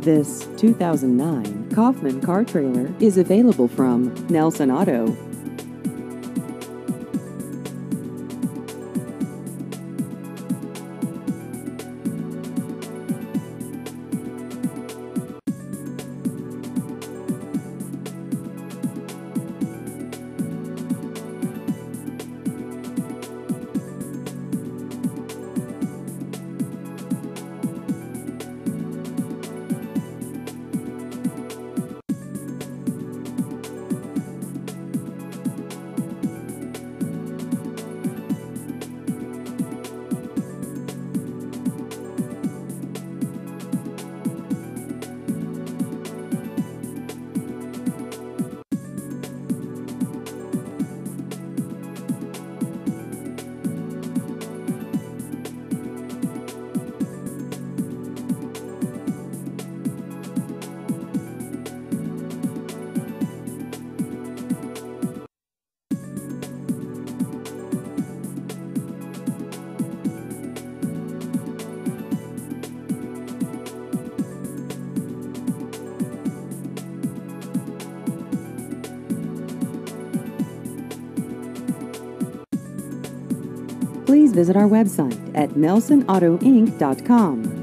This 2009 Kaufman car trailer is available from Nelson Auto. Please visit our website at nelsonautoinc.com.